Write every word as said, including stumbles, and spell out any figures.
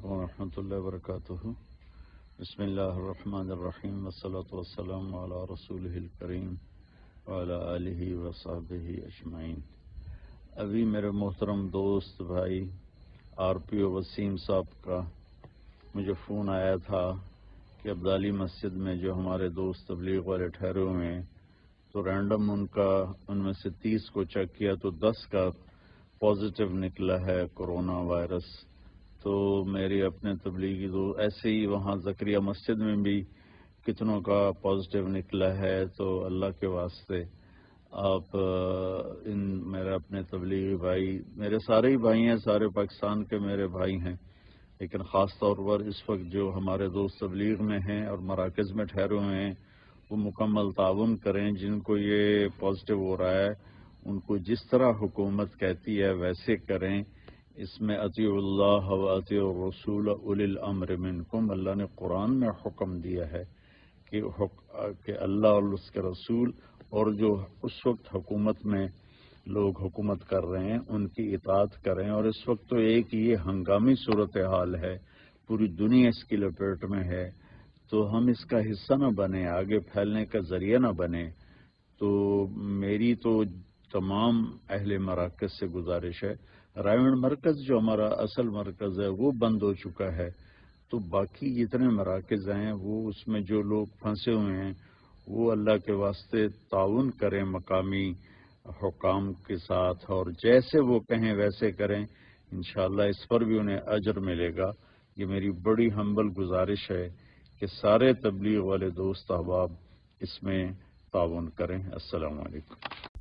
علیکم ورحمۃ اللہ وبرکاتہ۔ بسم اللہ الرحمن الرحیم والصلاة والسلام علی رسولہ الکریم وعلی آلہ وصحبہ اجمعین۔ ابھی میرے محترم دوست بھائی آر پی او وسیم صاحب کا مجھے فون آیا تھا کہ عبدالی مسجد میں جو ہمارے دوست تبلیغ والے ٹھہرے ہوئے ہیں تو رینڈم ان کا ان میں سے تیس کو چیک کیا تو دس کا پازیٹیو نکلا ہے کرونا وائرس۔ تو میری اپنے تبلیغی دو ایسے ہی وہاں زکریا مسجد میں بھی کتنوں کا پازیٹیو نکلا ہے، تو اللہ کے واسطے آپ ان میرے اپنے تبلیغی بھائی، میرے سارے ہی بھائی ہیں، سارے پاکستان کے میرے بھائی ہیں، لیکن خاص طور پر اس وقت جو ہمارے دوست تبلیغ میں ہیں اور مراکز میں ٹھہرے ہوئے ہیں وہ مکمل تعاون کریں۔ جن کو یہ پازیٹیو ہو رہا ہے ان کو جس طرح حکومت کہتی ہے ویسے کریں۔ اس میں اطیعوا اللہ و اطیعوا الرسول اولی الامر منکم، اللہ نے قرآن میں حکم دیا ہے کہ کہ اللہ اور اس کے رسول اور جو اس وقت حکومت میں لوگ حکومت کر رہے ہیں ان کی اطاعت کریں۔ اور اس وقت تو ایک یہ ہنگامی صورتحال ہے، پوری دنیا اس کی لپیٹ میں ہے، تو ہم اس کا حصہ نہ بنیں، آگے پھیلنے کا ذریعہ نہ بنیں۔ تو میری تو تمام اہل مراکز سے گزارش ہے، رائمنڈ مرکز جو ہمارا اصل مرکز ہے وہ بند ہو چکا ہے، تو باقی جتنے مراکز ہیں وہ اس میں جو لوگ پھنسے ہوئے ہیں وہ اللہ کے واسطے تعاون کریں مقامی حکام کے ساتھ، اور جیسے وہ کہیں ویسے کریں، انشاءاللہ اس پر بھی انہیں اجر ملے گا۔ یہ میری بڑی ہمبل گزارش ہے کہ سارے تبلیغ والے دوست احباب اس میں تعاون کریں۔ السلام علیکم۔